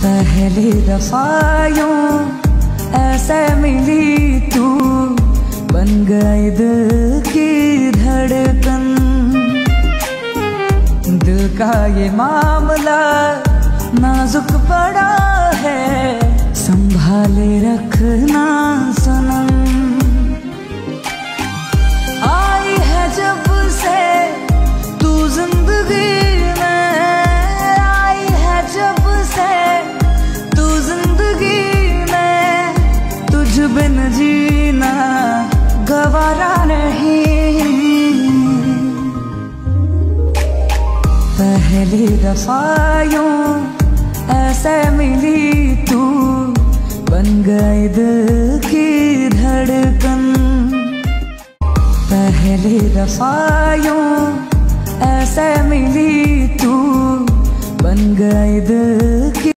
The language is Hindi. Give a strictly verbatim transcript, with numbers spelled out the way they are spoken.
पहली दफा यूं ऐसे मिली तू, बन गई दिल की धड़कन। दिल का ये मामला नाजुक पड़ा है, संभाले रखना सनम। आई है जब से तू जिंदगी में, आई है जब से तू जिंदगी में, तुझ बिन जीना गवारा नहीं। पहली दफा यूं ऐसे मिली तू, बन गई दिल की धड़कन। पहली दफा यूं ऐसे मिली तू, बन गई दिल